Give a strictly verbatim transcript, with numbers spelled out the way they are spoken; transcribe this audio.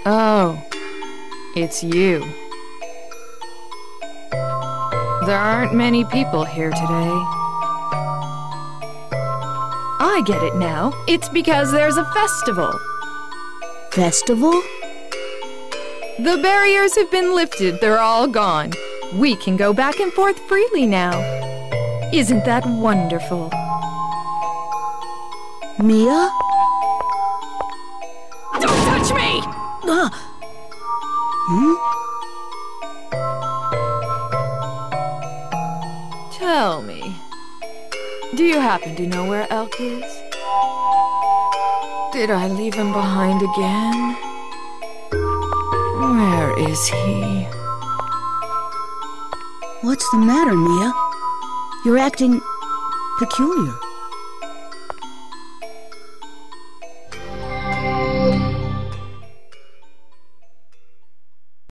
Oh, it's you. There aren't many people here today. I get it now. It's because there's a festival. Festival? The barriers have been lifted. They're all gone. We can go back and forth freely now. Isn't that wonderful? Mia? Don't touch me! Uh. Hmm? Tell me, do you happen to know where Elk is? Did I leave him behind again? Where is he? What's the matter, Mia? You're acting peculiar.